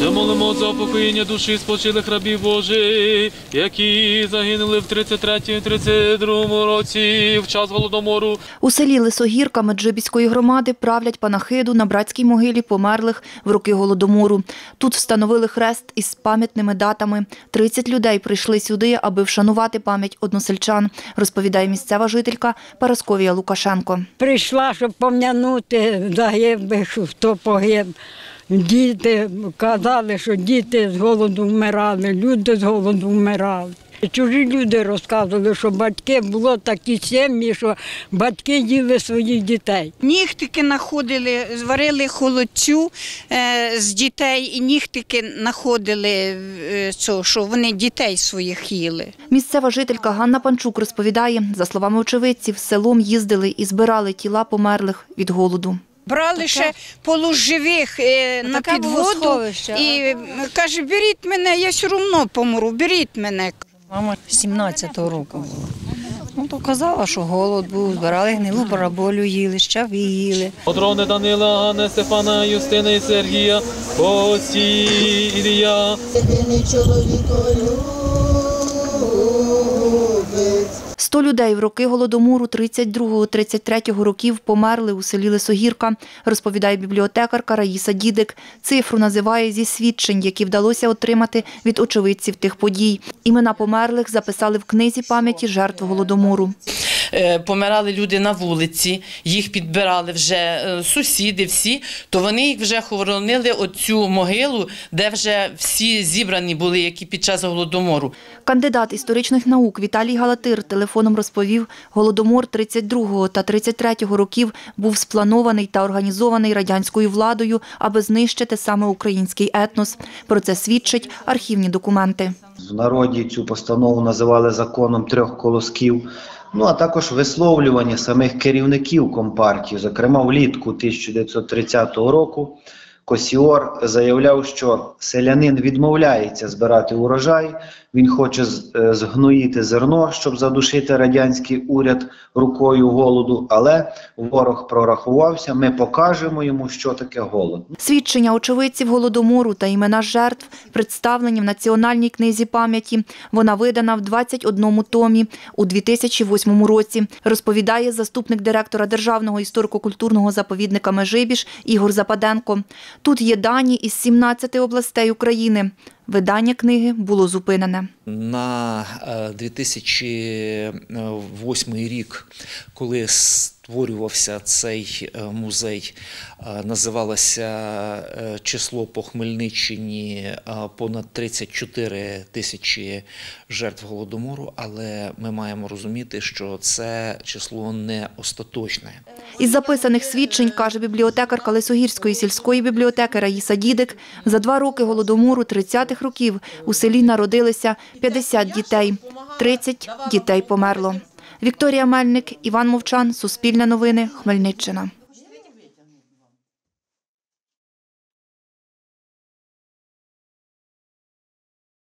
Ще молимо за упокоєння душі спочилих рабів Божих, які загинули в 33-32 році в час Голодомору. У селі Лисогірка Меджибіської громади правлять панахиду на братській могилі померлих в роки Голодомору. Тут встановили хрест із пам'ятними датами. 30 людей прийшли сюди, аби вшанувати пам'ять односельчан, розповідає місцева жителька Парасковія Лукашенко. Прийшла, щоб пом'янути загиблих, хто погиб. Діти казали, що діти з голоду вмирали, люди з голоду вмирали. Чужі люди розказували, що батьки було такі сім'ї, що батьки їли своїх дітей. Нігтики знаходили, зварили холодцю з дітей і нігтики знаходили, що вони дітей своїх їли. Місцева жителька Ганна Панчук розповідає, за словами очевидців, селом їздили і збирали тіла померлих від голоду. Брали ще полуживих на підводу і каже, беріть мене, я все одно помру, беріть мене. Мама 17-го року була. Ну, то казала, що голод був, збирали гнилу бараболю їли, щаві їли. Отрони Данила, Ганни, Стефана, Юстина і Сергія, Осі, Ілія. 100 людей в роки Голодомору 32-33 років померли у селі Лисогірка, розповідає бібліотекарка Раїса Дідик. Цифру називає зі свідчень, які вдалося отримати від очевидців тих подій. Імена померлих записали в книзі пам'яті жертв Голодомору. Помирали люди на вулиці, їх підбирали вже сусіди всі, то вони їх вже хоронили оцю могилу, де вже всі зібрані були, які під час Голодомору. Кандидат історичних наук Віталій Галатир телефоном розповів, Голодомор 32-го та 33-го років був спланований та організований радянською владою, аби знищити саме український етнос. Про це свідчать архівні документи. В народі цю постанову називали законом трьох колосків. Ну, а також висловлювання самих керівників Компартії. Зокрема, влітку 1930 року Косіор заявляв, що селянин відмовляється збирати урожай, він хоче згноїти зерно, щоб задушити радянський уряд рукою голоду, але ворог прорахувався, ми покажемо йому, що таке голод. Свідчення очевидців Голодомору та імена жертв представлені в Національній книзі пам'яті. Вона видана в 21 томі у 2008 році, розповідає заступник директора Державного історико-культурного заповідника Межибіж Ігор Западенко. Тут є дані із 17 областей України. Видання книги було зупинене. На 2008 рік, коли створювався цей музей, називалося число по Хмельниччині понад 34 тисячі жертв Голодомору, але ми маємо розуміти, що це число не остаточне. Із записаних свідчень, каже бібліотекарка Лисогірської сільської бібліотеки Раїса Дідик, за 2 роки Голодомору 30-х років у селі народилися 50 дітей, 30 дітей померло. Вікторія Мельник, Іван Мовчан, Суспільне новини, Хмельниччина.